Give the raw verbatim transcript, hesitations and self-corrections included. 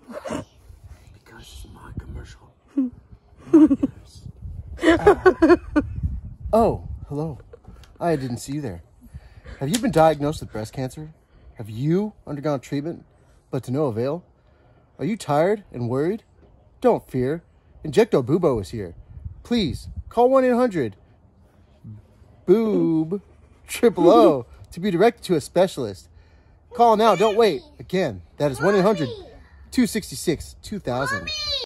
Because it's my commercial. uh, oh, hello. I didn't see you there. Have you been diagnosed with breast cancer? Have you undergone treatment, but to no avail? Are you tired and worried? Don't fear. Inject-O-Boob-O is here. Please, call one eight hundred boob O O to be directed to a specialist. Call now, don't wait. Again, that is one eight hundred two six six two thousand.